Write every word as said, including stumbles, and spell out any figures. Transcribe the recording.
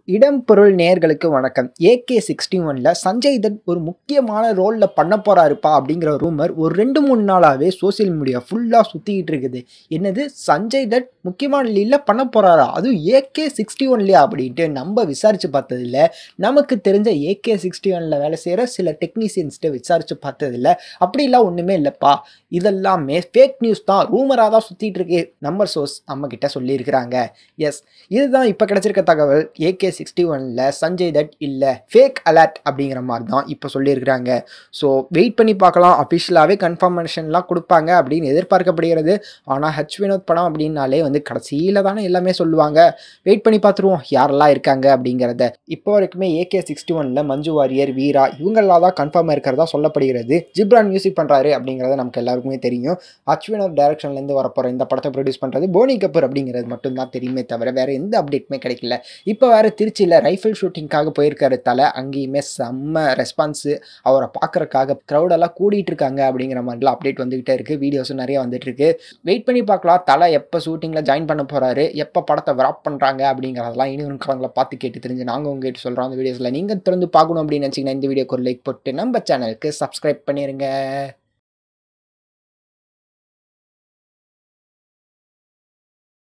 இடம் பொருள் நேயர்களுக்கு வணக்கம். ஏ கே சிக்ஸ்டி ஒன்ல சஞ்சய் தத் ஒரு முக்கியமான ரோல்ல பண்ண போறாருப்பா அப்படிங்கிற ரூமர் ஒரு ரெண்டு மூணு நாளாவே சோசியல் மீடியா ஃபுல்லா சுத்திக்கிட்டு இருக்குது. என்னது சஞ்சய் தத் முக்கியமான லீட்ல பண்ண போறாரா? அதுவும் ஏ கே சிக்ஸ்டி ஒன்லயா அப்படின்ட்டு நம்ம விசாரிச்சு பார்த்ததில்ல. நமக்கு தெரிஞ்ச ஏ கே சிக்ஸ்டி ஒன்ல வேலை செய்யற சில டெக்னீசியன்ஸ்ட்ட விசாரிச்சு பார்த்ததில்ல. அப்படிலாம் ஒண்ணுமே இல்லப்பா. இதெல்லாமே ஃபேக் நியூஸ் தான், ரூமரா தான் சுத்திட்டு இருக்கு. நம்ம சோர்ஸ் நம்ம கிட்ட சொல்லியிருக்கிறாங்க. எஸ், இதுதான் இப்போ கிடைச்சிருக்க தகவல். ஏ கே சிக்ஸ்டி ஒன்ல சஞ்சய் தட் இல்லை, ஃபேக் அலர்ட் அப்படிங்கிற மாதிரி தான் இப்போ சொல்லியிருக்கிறாங்க. ஸோ வெயிட் பண்ணி பார்க்கலாம். அஃபிஷியலாகவே கன்ஃபர்மேஷன்லாம் கொடுப்பாங்க அப்படின்னு எதிர்பார்க்கப்படுகிறது. ஆனால் ஹெச் வினோத் படம் அப்படின்னாலே வந்து கடைசியில் தானே எல்லாமே சொல்லுவாங்க. வெயிட் பண்ணி பார்த்துருவோம் யாரெல்லாம் இருக்காங்க அப்படிங்கிறத. இப்போ வரைக்குமே ஏ கே சிக்ஸ்டி ஒன்ல மஞ்சு வாரியர், வீரா இவங்கெல்லாம் தான் கன்ஃபார்ம் இருக்கிறதா சொல்லப்படுகிறது. ஜிப்ரான் மியூசிக் பண்ணுறாரு அப்படிங்கிறத நமக்கு எல்லாருக்குமே தெரியும். ஹெச் வினோத் டைரக்ஷன்லேருந்து வரப்போகிற இந்த படத்தை ப்ரொடியூஸ் பண்ணுறது போனி கபூர் அப்படிங்கிறது மட்டும்தான் தெரியுமே தவிர வேற எந்த அப்டேட்டுமே கிடைக்கல. இப்போ வேற திருச்சியில் ரைஃபிள் ஷூட்டிங்காக போயிருக்காரு தலை. அங்கேயுமே செம்ம ரெஸ்பான்ஸு. அவரை பார்க்கறக்காக க்ரௌடெல்லாம் கூடிட்டு இருக்காங்க அப்படிங்கிற மாதிரிலாம் அப்டேட் வந்துகிட்டே இருக்குது. வீடியோஸும் நிறைய வந்துட்டு இருக்கு. வெயிட் பண்ணி பார்க்கலாம் தலை எப்போ ஷூட்டிங்கில் ஜாயின் பண்ண போகிறாரு, எப்போ படத்தை விராப் பண்ணுறாங்க அப்படிங்கிறதெல்லாம் இனி காலங்களை பார்த்து கேட்டு தெரிஞ்சு நாங்கள் உங்ககிட்ட சொல்கிறோம். அந்த வீடியோஸில் நீங்கள் திறந்து பார்க்கணும் அப்படின்னு நினச்சிங்கன்னா இந்த வீடியோக்கு ஒரு லைக் போட்டு நம்ம சேனலுக்கு சப்ஸ்கிரைப் பண்ணிடுங்க.